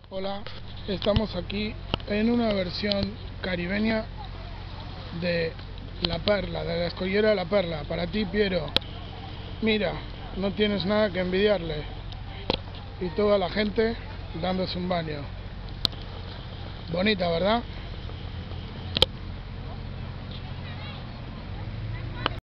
Hola, estamos aquí en una versión caribeña de La Perla, de la escollera de La Perla. Para ti, Piero, mira, no tienes nada que envidiarle. Y toda la gente dándose un baño. Bonita, ¿verdad?